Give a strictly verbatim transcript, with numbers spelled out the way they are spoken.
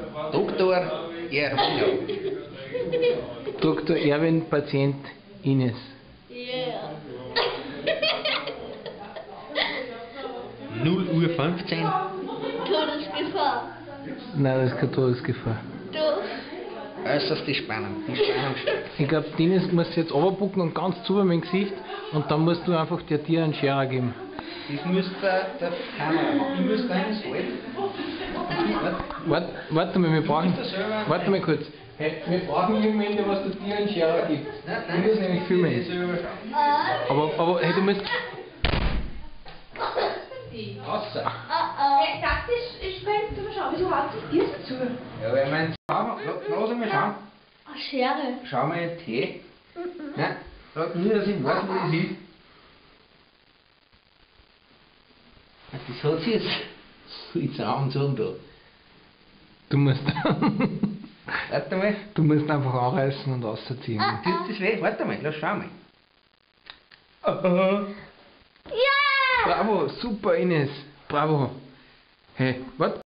Doktor Erwin. Doktor Erwin, Patient Ines. Yeah. null Uhr fünfzehn. Todesgefahr. Nein, das ist keine Todesgefahr. Doch. Äußerst die Spannung. Die Spannung steigt. Ich glaube, Ines muss jetzt runterbucken und ganz zu mein Gesicht und dann musst du einfach der Tier einen Scherer geben. Das müsste der, der Kamera machen. Ich müsste eines halten. Warte, warte mal, wir brauchen. musst das selber- Warte mal kurz. Hey, wir brauchen jemanden, der was der Tier einen Scherer gibt. Nein, Ich muss nämlich filmen. das selber schauen. Aber, aber hey, du musst. Außer. Oh Ich dachte, ich, ich bin zu schauen, wieso haut sich dir so zu? Ja, weil mein. Lass mal schauen. oh. Schere. Schau mal den Tee. Nein, sag nur, dass ich weiß, wo das ist. Das hat sie jetzt. Jetzt angezogen da. Du musst. Warte mal. Du musst einfach anreißen und rausziehen. Tut das weh? Warte mal, lass schau mal. Ja! Bravo, super Ines. Bravo. Hey, was?